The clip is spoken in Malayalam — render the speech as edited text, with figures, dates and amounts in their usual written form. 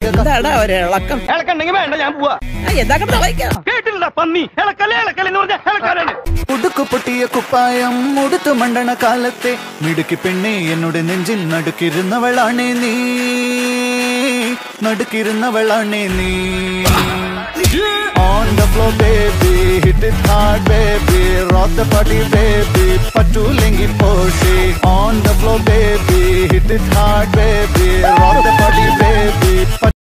എന്താടാ ഒരു ഇളക്കം? ഇളക്കണ്ടെങ്കിൽ വേണ്ട, ഞാൻ പോവാ. കേട്ടില്ല പന്നി ഇളക്കല്ലേ ഇളക്കല്ലെന്ന് പറഞ്ഞ ഇളക്കാനാണ്. ഉടുക്കു പൊട്ടിയ കുപ്പായം ഉടുത്തു മണ്ടണ കാലത്തെ മിടുക്കി പെണ്ണെ എന്നോട് നെഞ്ചിൽ നടുക്കിരുന്നവളാണേ നീ, നടുക്കിരുന്നവളാണേ നീ. On the floor baby, hit it hard baby, rock the party baby, patulengi Porsche. On the floor baby, hit it hard baby, rock the party baby.